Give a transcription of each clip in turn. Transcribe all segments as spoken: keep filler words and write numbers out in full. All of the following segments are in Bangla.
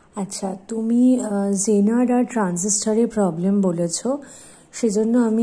আচ্ছা, তুমি জেনার আর ট্রানজিস্টরের প্রবলেম বলেছ, সেজন্য আমি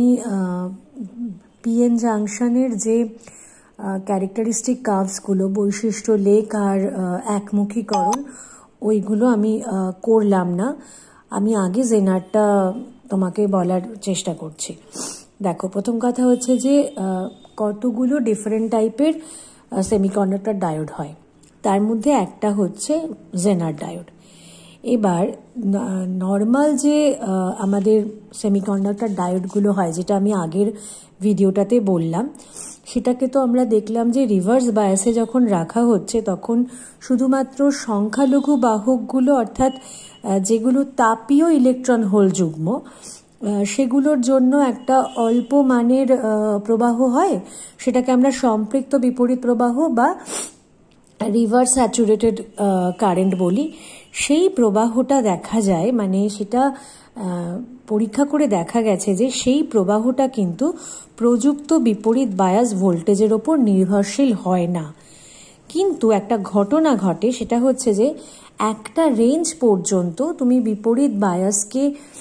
পিএন জাংশনের যে ক্যারেক্টারিস্টিক কার্ভসগুলো, বৈশিষ্ট্য লেখ আর একমুখীকরণ, ওইগুলো আমি করলাম না। আমি আগে জেনারটা তোমাকে বলার চেষ্টা করছি। দেখো, প্রথম কথা হচ্ছে যে কতগুলো ডিফারেন্ট টাইপের সেমিকন্ডাক্টর ডায়োড হয়, তার মধ্যে একটা হচ্ছে জেনার ডায়োড। এবার নর্মাল যে আমাদের সেমিকন্ডাক্টর ডায়োডগুলো হয়, যেটা আমি আগের ভিডিওটাতে বললাম, সেটাকে তো আমরা দেখলাম যে রিভার্স বায়াসে যখন রাখা হচ্ছে তখন শুধুমাত্র সংখ্যালঘু বাহকগুলো, অর্থাৎ যেগুলো তাপীয় ইলেকট্রন হোল যুগ্ম, সেগুলোর জন্য একটা অল্প মানের প্রবাহ হয়, সেটাকে আমরা সম্পৃক্ত বিপরীত প্রবাহ বা রিভার্স স্যাচুরেটেড কারেন্ট বলি। সেই প্রবাহটা দেখা যায়, মানে সেটা পরীক্ষা করে দেখা গেছে যে সেই প্রবাহটা কিন্তু প্রযুক্ত বিপরীত বায়াস ভোল্টেজের ওপর নির্ভরশীল হয় না। কিন্তু একটা ঘটনা ঘটে, সেটা হচ্ছে যে একটা রেঞ্জ পর্যন্ত তুমি বিপরীত বায়াসকে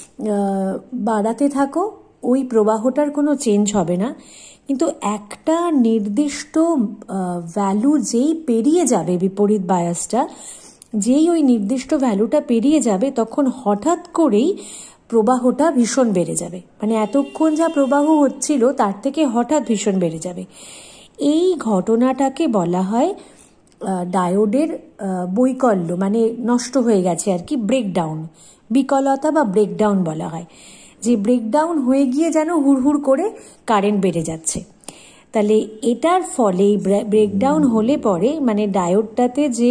বাড়াতে থাকো, ওই প্রবাহটার কোনো চেঞ্জ হবে না। কিন্তু একটা নির্দিষ্ট ভ্যালু যেই পেরিয়ে যাবে বিপরীত বায়াসটা, যেই ওই নির্দিষ্ট ভ্যালুটা পেরিয়ে যাবে, তখন হঠাৎ করেই প্রবাহটা ভীষণ বেড়ে যাবে। মানে এতক্ষণ যা প্রবাহ হচ্ছিল তার থেকে হঠাৎ ভীষণ বেড়ে যাবে। এই ঘটনাটাকে বলা হয় ডায়োডের বৈকল্য, মানে নষ্ট হয়ে গেছে আর কি, ব্রেকডাউন, বিকলতা বা ব্রেকডাউন বলা হয়। যে ব্রেকডাউন হয়ে গিয়ে যেন হুড়হুড় করে কারেন্ট বেড়ে যাচ্ছে। তাহলে এটার ফলে ব্রেকডাউন হলে পরে মানে ডায়োডটাতে যে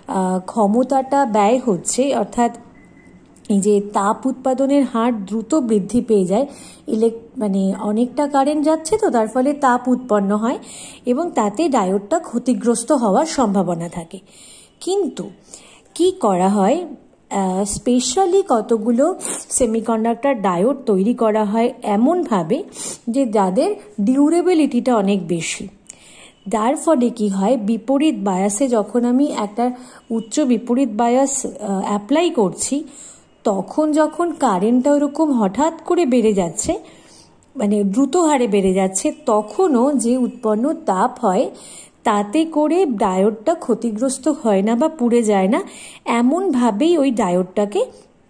ক্ষমতাটা ব্যয় হচ্ছে, অর্থাৎ এই যে তাপ উৎপাদনের হার দ্রুত বৃদ্ধি পেয়ে যায়, ইলেক মানে অনেকটা কারেন্ট যাচ্ছে, তো তার ফলে তাপ উৎপন্ন হয় এবং তাতে ডায়োডটা ক্ষতিগ্রস্ত হওয়ার সম্ভাবনা থাকে। কিন্তু কি করা হয়, স্পেশালি কতগুলো সেমিকন্ডাক্টর ডায়োড তৈরি করা হয় এমনভাবে যে যাদের ডিউরেবিলিটিটা অনেক বেশি। যার ফলে কি হয়, বিপরীত বায়াসে যখন আমি একটা উচ্চ বিপরীত বায়াস অ্যাপ্লাই করছি, তখন যখন কারেন্টটা ওরকম হঠাৎ করে বেড়ে যাচ্ছে, মানে দ্রুত হারে বেড়ে যাচ্ছে, তখনও যে উৎপন্ন তাপ হয় তাতে করে ডায়োডটা ক্ষতিগ্রস্ত হয় না বা পুড়ে যায় না। এমনভাবেই ওই ডায়োডটাকে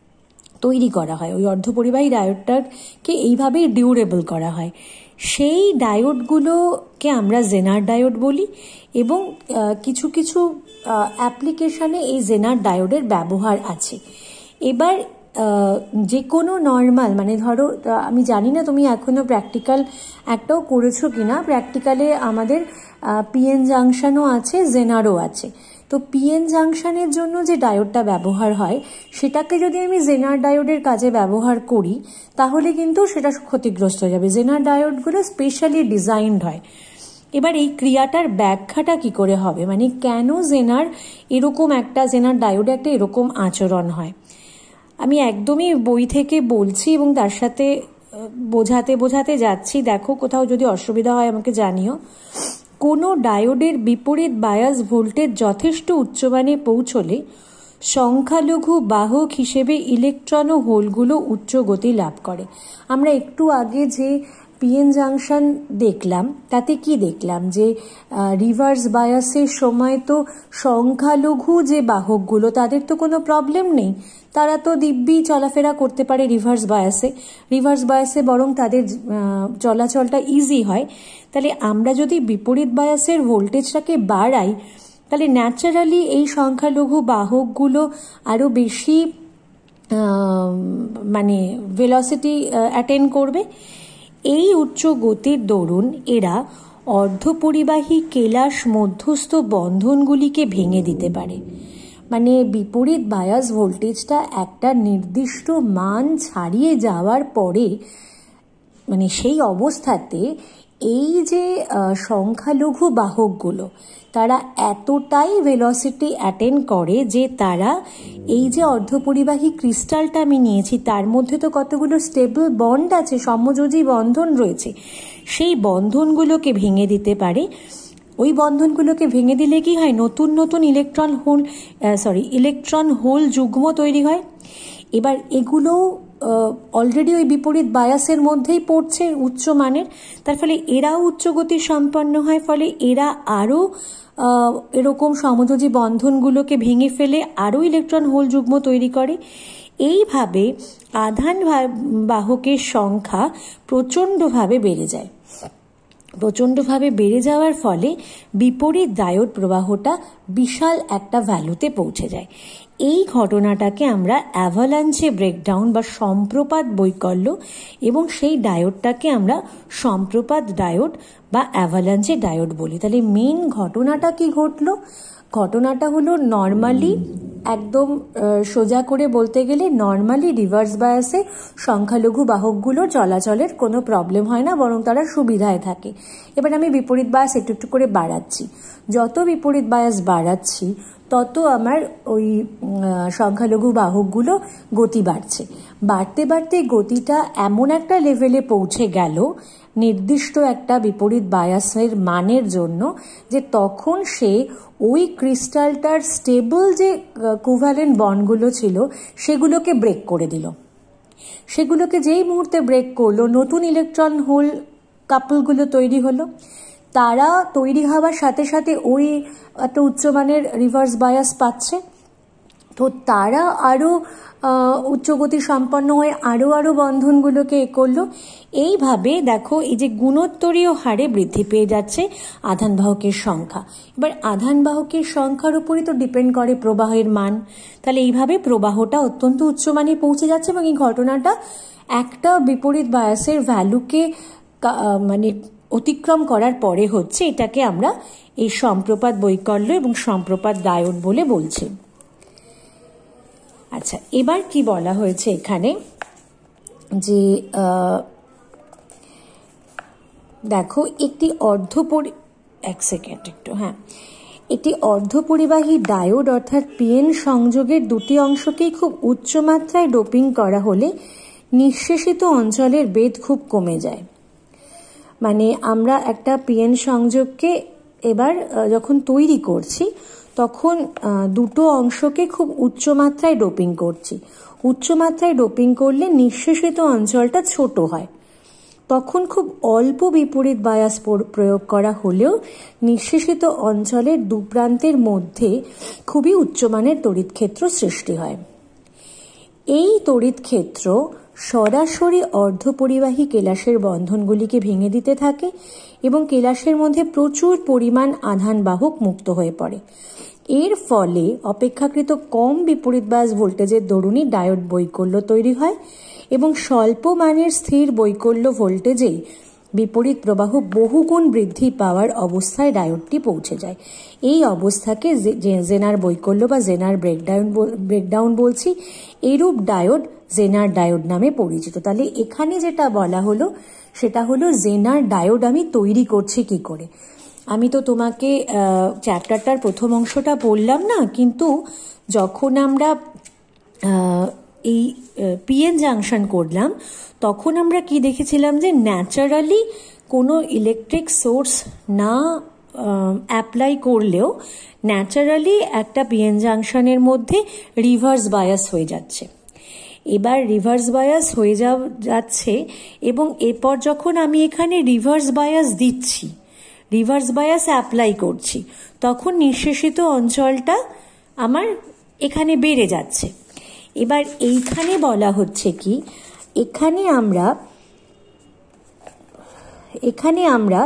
তৈরি করা হয়, ওই অর্ধপরিবাহী ডায়োডটাকে এইভাবেই ডিউরেবল করা হয়। সেই ডায়োডগুলোকে আমরা জেনার ডায়োড বলি এবং কিছু কিছু অ্যাপ্লিকেশানে এই জেনার ডায়োডের ব্যবহার আছে। এবার যে কোনো নর্মাল, মানে ধরো, আমি জানি না তুমি এখনও প্র্যাকটিক্যাল একটাও করেছো কিনা। প্র্যাকটিক্যালে আমাদের পিএন জাংশনও আছে, জেনারও আছে। তো পিএন জাংশনের জন্য যে ডায়োডটা ব্যবহার হয়, সেটাকে যদি আমি জেনার ডায়োডের কাজে ব্যবহার করি, তাহলে কিন্তু সেটা ক্ষতিগ্রস্ত হয়ে যাবে। জেনার ডায়োডগুলো স্পেশালি ডিজাইনড হয়। এবার এই ক্রিয়াটার ব্যাখ্যাটা কি করে হবে, মানে কেন জেনার এরকম একটা জেনার ডায়োডে একটা এরকম আচরণ হয়, আমি একদমই বই থেকে বলছি এবং তার সাথে বোঝাতে বোঝাতে যাচ্ছি। দেখো, কোথাও যদি অসুবিধা হয় আমাকে জানিও। কোনো ডায়োডের বিপরীত বায়াস ভোল্টেজ যথেষ্ট উচ্চমানে পৌঁছলে সংখ্যালঘু বাহক হিসেবে ইলেকট্রন ও হোলগুলো উচ্চ গতি লাভ করে। আমরা একটু আগে যে পিএন জাংশন দেখলাম, তাতে কি দেখলাম যে রিভার্স বায়াসের সময় তো সংখ্যালঘু যে বাহকগুলো, তাদের তো কোনো প্রবলেম নেই, তারা তো দিব্যি চলাফেরা করতে পারে রিভার্স বায়াসে। রিভার্স বায়াসে বরং তাদের চলাচলটা ইজি হয়। তাহলে আমরা যদি বিপরীত বায়াসের ভোল্টেজটাকে বাড়াই, তাহলে ন্যাচারালি এই সংখ্যালঘু বাহকগুলো আরও বেশি মানে ভেলোসিটি অ্যাটেন করবে। এই উচ্চ গতির দরুন এরা অর্ধপরিবাহী কেলাস মধ্যস্থ বন্ধনগুলিকে ভেঙে দিতে পারে। মানে বিপরীত বায়াস ভোল্টেজটা একটা নির্দিষ্ট মান ছাড়িয়ে যাওয়ার পরে, মানে সেই অবস্থাতে এই যে সংখ্যালঘু বাহকগুলো, তারা এতটাই ভেলোসিটি অ্যাটেন করে যে তারা এই যে অর্ধপরিবাহী ক্রিস্টালটা আমি নিয়েছি, তার মধ্যে তো কতগুলো স্টেবল বন্ড আছে, সমযোজী বন্ধন রয়েছে, সেই বন্ধনগুলোকে ভেঙে দিতে পারে। ওই বন্ধনগুলোকে ভেঙে দিলে কি হয়, নতুন নতুন electron hole sorry electron hole যুগ্ম তৈরি হয়। এবার এগুলো অলরেডি ওই বিপরীত বায়াসের মধ্যেই পড়ছে উচ্চ মানের, তার ফলে এরাও উচ্চ গতি সম্পন্ন হয়, ফলে এরা আরও এরকম সমযোজী বন্ধনগুলোকে ভেঙে ফেলে আরও ইলেকট্রন হোল যুগ্ম তৈরি করে। এইভাবে আধান বাহকের সংখ্যা প্রচণ্ডভাবে বেড়ে যায়। প্রচণ্ডভাবে বেড়ে যাওয়ার ফলে বিপরীত ডায়োড প্রবাহটা বিশাল একটা ভ্যালুতে পৌঁছে যায়। এই ঘটনাটাকে আমরা অ্যাভালাঞ্চে ব্রেকডাউন বা সম্প্রপাত বৈকল্য, এবং সেই ডায়োডটাকে আমরা সম্প্রপাত ডায়োড বা অ্যাভালাঞ্চে ডায়োড বলি। তাহলে মেন ঘটনাটা কি ঘটলো? ঘটনাটা হলো নর্মালি, একদম সোজা করে বলতে গেলে নর্মালি রিভার্স বায়াসে সংখ্যালঘু বাহকগুলো চলাচলের কোনো প্রবলেম হয় না, বরং তারা সুবিধায় থাকে। এবার আমি বিপরীত বায়াস একটু একটু করে বাড়াচ্ছি। যত বিপরীত বায়াস বাড়াচ্ছি তত আমার ওই সংখ্যালঘু বাহকগুলো গতি বাড়ছে। বাড়তে বাড়তে গতিটা এমন একটা লেভেলে পৌঁছে গেল নির্দিষ্ট একটা বিপরীত বায়াসের মানের জন্য, যে তখন সে ওই ক্রিস্টালটার স্টেবল যে কোভ্যালেন্ট বন্ডগুলো ছিল সেগুলোকে ব্রেক করে দিল। সেগুলোকে যেই মুহূর্তে ব্রেক করলো, নতুন ইলেকট্রন হোল কাপলগুলো তৈরি হলো। তারা তৈরি হওয়ার সাথে সাথে ওই একটা উচ্চমানের রিভার্স বায়াস পাচ্ছে, তো তারা আরও উচ্চগতি সম্পন্ন হয়ে আরও আরও বন্ধনগুলোকে এ করলো। এইভাবে দেখো এই যে গুণোত্তরীয় হারে বৃদ্ধি পেয়ে যাচ্ছে আধান বাহকের সংখ্যা। এবার আধান বাহকের সংখ্যার উপরই তো ডিপেন্ড করে প্রবাহের মান। তাহলে এইভাবে প্রবাহটা অত্যন্ত উচ্চমানে পৌঁছে যাচ্ছে, এবং এই ঘটনাটা একটা বিপরীত বায়াসের ভ্যালুকে মানে অতিক্রম করার পরে হচ্ছে। এটাকে আমরা এই সম্প্রপাত বৈকল্য এবং সম্প্রপাত ডায়োড বলে বলছি। আচ্ছা, এবার কি বলা হয়েছে এখানে, যে দেখো একটি অর্ধপরি এক সেকেন্ড একটু হ্যাঁ একটি অর্ধপরিবাহী ডায়োড অর্থাৎ পিএন সংযোগের দুটি অংশকেই খুব উচ্চমাত্রায় ডোপিং করা হলে নিঃশেষিত অঞ্চলের বেধ খুব কমে যায়। মানে আমরা একটা পিএন সংযোগকে এবার যখন তৈরি করছি তখন দুটো অংশকে খুব উচ্চমাত্রায় ডোপিং করছি। উচ্চমাত্রায় ডোপিং করলে নিঃশেষিত অঞ্চলটা ছোট হয়। তখন খুব অল্প বিপরীত বায়াস প্রয়োগ করা হলেও নিঃশেষিত অঞ্চলের দুপ্রান্তের মধ্যে খুবই উচ্চমানের তড়িৎ ক্ষেত্র সৃষ্টি হয়। এই তড়িৎ ক্ষেত্র সরাসরি অর্ধপরিবাহী কেলাসের বন্ধনগুলিকে ভেঙে দিতে থাকে এবং কেলাসের মধ্যে প্রচুর পরিমাণ আধান বাহক মুক্ত হয়ে পড়ে। এর ফলে অপেক্ষাকৃত কম বিপরীত বায়াস ভোল্টেজের দরুনই ডায়োড বৈকল্য তৈরি হয় এবং স্বল্প মানের স্থির বৈকল্য ভোল্টেজেই বিপরীত প্রবাহ বহুগুণ বৃদ্ধি পাওয়ার অবস্থায় ডায়োডটি পৌঁছে যায়। এই অবস্থাকে জেনার বৈকল্য বা জেনার ব্রেকডাউন ব্রেকডাউন বলছি। এইরূপ ডায়োড জেনার ডায়োড নামে পরিচিত। তাহলে এখানে যেটা বলা হলো সেটা হলো জেনার ডায়োড আমি তৈরি করছি কি করে। আমি তো তোমাকে চ্যাপ্টারটার প্রথম অংশটা বললাম না, কিন্তু যখন আমরা এই পিএন জাংশন করলাম তখন আমরা কি দেখেছিলাম, যে ন্যাচারালি কোনো ইলেকট্রিক সোর্স না অ্যাপ্লাই করলেও ন্যাচারালি একটা পিএন জাংশনের মধ্যে রিভার্স বায়াস হয়ে যাচ্ছে। এবার রিভার্স বায়াস হয়ে যাচ্ছে এবং এরপর যখন আমি এখানে রিভার্স বায়াস দিচ্ছি, রিভার্স বায়াস অ্যাপ্লাই করছি, তখন নিঃশেষিত অঞ্চলটা আমার এখানে বেড়ে যাচ্ছে। এবার এইখানে বলা হচ্ছে কি, এখানে আমরা এখানে আমরা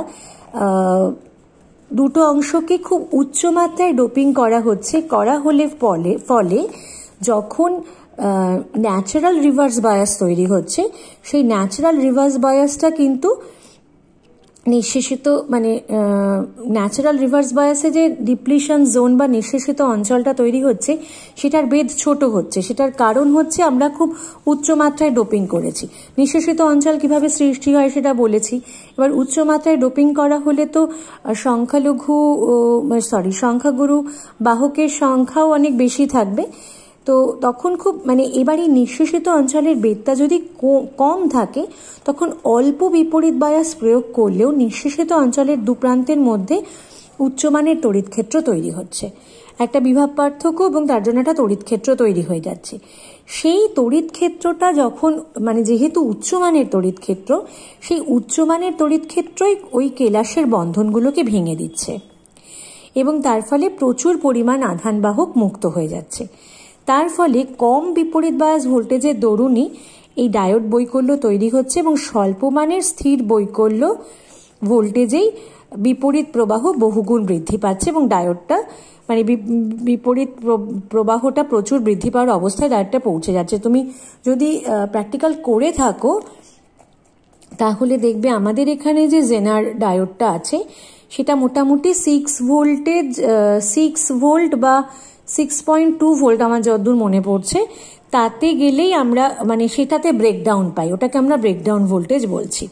দুটো অংশকে খুব উচ্চমাত্রায় ডোপিং করা হচ্ছে। করা হলে ফলে ফলে যখন ন্যাচারাল রিভার্স বায়াস তৈরি হচ্ছে, সেই ন্যাচারাল রিভার্স বায়াসটা কিন্তু নিঃশেষিত মানে ন্যাচারাল রিভার্স বায়াসে যে ডিপ্লিশন জোন বা নিঃশেষিত অঞ্চলটা তৈরি হচ্ছে সেটার বেধ ছোট হচ্ছে। সেটার কারণ হচ্ছে আমরা খুব উচ্চমাত্রায় ডোপিং করেছি। নিঃশেষিত অঞ্চল কিভাবে সৃষ্টি হয় সেটা বলেছি। এবার উচ্চমাত্রায় ডোপিং করা হলে তো সংখ্যালঘু সরি সংখ্যাগুরু বাহকের সংখ্যাও অনেক বেশি থাকবে। তো তখন খুব মানে এবার এই নিঃশেষিত অঞ্চলের বেধটা যদি কম থাকে তখন অল্প বিপরীত বায়াস প্রয়োগ করলেও নিঃশেষিত অঞ্চলের দুপ্রান্তের মধ্যে উচ্চমানের তড়িৎ ক্ষেত্র তৈরি হচ্ছে, একটা বিভব পার্থক্য এবং তার জন্য একটা তড়িৎ ক্ষেত্র তৈরি হয়ে যাচ্ছে। সেই তড়িৎ ক্ষেত্রটা যখন মানে যেহেতু উচ্চমানের তড়িৎ ক্ষেত্র, সেই উচ্চমানের তড়িৎ ক্ষেত্রই ওই কেলাসের বন্ধনগুলোকে ভেঙে দিচ্ছে এবং তার ফলে প্রচুর পরিমাণ আধানবাহক মুক্ত হয়ে যাচ্ছে। তার ফলে কম বিপরীত বায়াস ভোল্টেজের দরুনই এই ডায়োড বৈকল্য তৈরি হচ্ছে এবং স্বল্পমানের স্থির বৈকল্য ভোল্টেজেই বিপরীত প্রবাহ বহুগুণ বৃদ্ধি পাচ্ছে এবং ডায়োডটা মানে বিপরীত প্রবাহটা প্রচুর বৃদ্ধি পাওয়ার অবস্থায় ডায়োডটা পৌঁছে যাচ্ছে। তুমি যদি প্র্যাকটিক্যাল করে থাকো তাহলে দেখবে আমাদের এখানে যে জেনার ডায়োডটা আছে সেটা মোটামুটি সিক্স ভোল্টেজ সিক্স ভোল্ট বা সিক্স পয়েন্ট টু ভোল্ট আমার যতদূর মনে পড়ছে, তাতে গেলেই আমরা মানে সেটাতে ব্রেকডাউন পাই, ওটাকে আমরা ব্রেকডাউন ভোল্টেজ বলছি।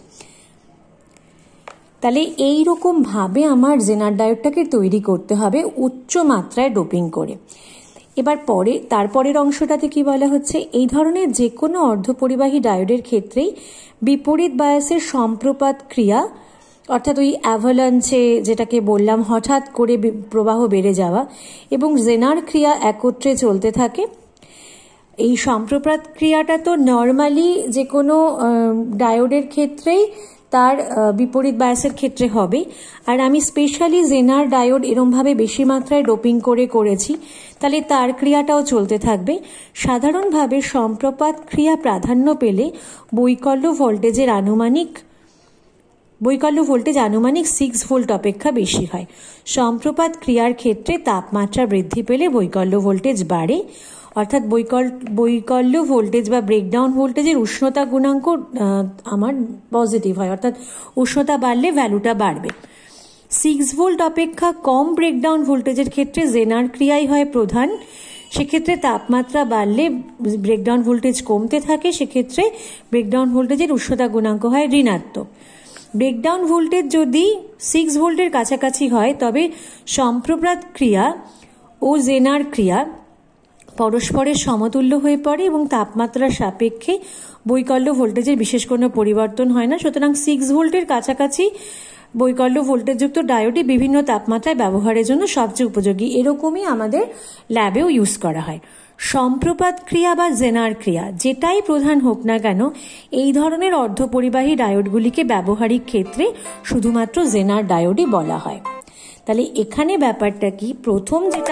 তাহলে এইরকম ভাবে আমার জেনার ডায়োডটাকে তৈরি করতে হবে উচ্চ মাত্রায় ডোপিং করে। এবার পরে তারপরের অংশটাতে কি বলা হচ্ছে, এই ধরনের যে কোনো অর্ধপরিবাহী ডায়োডের ক্ষেত্রেই বিপরীত বায়াসের সম্প্রপাত ক্রিয়া অর্থাৎ ওই অ্যাভালাঞ্চে যেটাকে বললাম হঠাৎ করে প্রবাহ বেড়ে যাওয়া এবং জেনার ক্রিয়া একত্রে চলতে থাকে। এই সম্প্রপাত ক্রিয়াটা তো নর্মালি যে কোনো ডায়োডের ক্ষেত্রেই তার বিপরীত বায়াসের ক্ষেত্রে হবে, আর আমি স্পেশালি জেনার ডায়োড এরমভাবে বেশি মাত্রায় ডোপিং করে করেছি, তাহলে তার ক্রিয়াটাও চলতে থাকবে। সাধারণভাবে সম্প্রপাত ক্রিয়া প্রাধান্য পেলে বৈকল্য ভোল্টেজের আনুমানিক বৈকল্য ভোল্টেজ আনুমানিক সিক্স ভোল্ট অপেক্ষা বেশি হয়। সম্প্রপাত ক্রিয়ার ক্ষেত্রে তাপমাত্রা বৃদ্ধি পেলে বৈকল্য ভোল্টেজ বাড়ে, অর্থাৎ বৈকল বৈকল্য ভোল্টেজ বা ব্রেকডাউন ভোল্টেজের উষ্ণতা গুণাঙ্ক আমার পজিটিভ হয়, অর্থাৎ উষ্ণতা বাড়লে ভ্যালুটা বাড়বে। সিক্স ভোল্ট অপেক্ষা কম ব্রেকডাউন ভোল্টেজের ক্ষেত্রে জেনার ক্রিয়াই হয় প্রধান, সেক্ষেত্রে তাপমাত্রা বাড়লে ব্রেকডাউন ভোল্টেজ কমতে থাকে, সেক্ষেত্রে ব্রেকডাউন ভোল্টেজের উষ্ণতা গুণাঙ্ক হয় ঋণাত্মক। ব্রেকডাউন ভোল্টেজ যদি সিক্স ভোল্টের কাছাকাছি হয় তবে সম্প্রপাত ক্রিয়া ও জেনার ক্রিয়া পরস্পরের সমতুল্য হয়ে পড়ে এবং তাপমাত্রার সাপেক্ষে বৈকল্য ভোল্টেজের বিশেষ কোনো পরিবর্তন হয় না। সুতরাং সিক্স ভোল্টের কাছাকাছি বৈকল্য ভোল্টেজযুক্ত ডায়োডই বিভিন্ন তাপমাত্রায় ব্যবহারের জন্য সবচেয়ে উপযোগী। এরকমই আমাদের ল্যাবেও ইউজ করা হয়। সম্প্রপাত ক্রিয়া বা জেনার ক্রিয়া যেটাই প্রধান হোক না কেন, এই ধরনের অর্ধপরিবাহী ডায়োডগুলিকে ব্যবহারিক ক্ষেত্রে শুধুমাত্র জেনার ডায়োডই বলা হয়। তাহলে এখানে ব্যাপারটা কি, প্রথম যেটা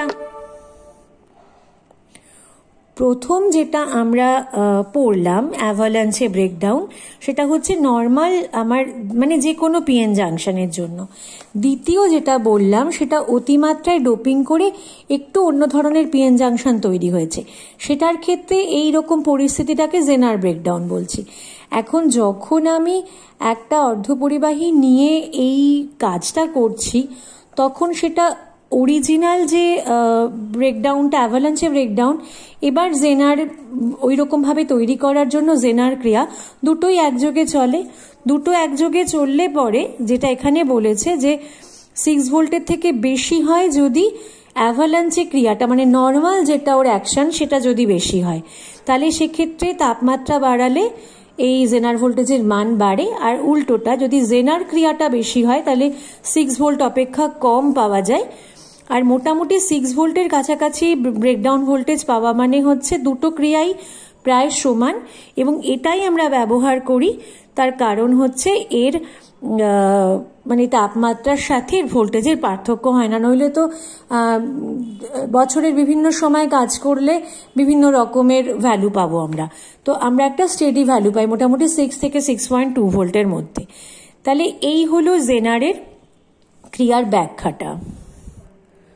প্রথম যেটা আমরা পড়লাম অ্যাভালাঞ্চে ব্রেকডাউন, সেটা হচ্ছে নর্মাল আমার মানে যে কোনো পিএন জাংশনের জন্য। দ্বিতীয় যেটা বললাম সেটা অতিমাত্রায় ডোপিং করে একটু অন্য ধরনের পিএন জাংশন তৈরি হয়েছে, সেটার ক্ষেত্রে এই রকম পরিস্থিতিটাকে জেনার ব্রেকডাউন বলছি। এখন যখন আমি একটা অর্ধপরিবাহী নিয়ে এই কাজটা করছি তখন সেটা অরিজিনাল যে ব্রেকডাউনটা অ্যাভালাঞ্চে ব্রেকডাউন, এবার জেনার ওই রকমভাবে তৈরি করার জন্য জেনার ক্রিয়া দুটোই একযোগে চলে। দুটো একযোগে চললে পরে যেটা এখানে বলেছে যে সিক্স ভোল্টের থেকে বেশি হয় যদি অ্যাভালাঞ্চে ক্রিয়াটা মানে নর্মাল যেটা ওর অ্যাকশন সেটা যদি বেশি হয়, তাহলে সেক্ষেত্রে তাপমাত্রা বাড়ালে এই জেনার ভোল্টেজের মান বাড়ে, আর উল্টোটা যদি জেনার ক্রিয়াটা বেশি হয় তাহলে সিক্স ভোল্ট অপেক্ষা কম পাওয়া যায়। আর মোটামুটি সিক্স ভোল্টের কাছাকাছি ব্রেকডাউন ভোল্টেজ পাওয়া মানে হচ্ছে দুটো ক্রিয়াই প্রায় সমান, এবং এটাই আমরা ব্যবহার করি। তার কারণ হচ্ছে এর মানে তাপমাত্রার সাথে ভোল্টেজের পার্থক্য হয় না, নইলে তো বছরের বিভিন্ন সময় কাজ করলে বিভিন্ন রকমের ভ্যালু পাবো আমরা। তো আমরা একটা স্টেডি ভ্যালু পাই মোটামুটি সিক্স থেকে সিক্স পয়েন্ট টু ভোল্টের মধ্যে। তাহলে এই হলো জেনারের ক্রিয়ার ব্যাখ্যাটা।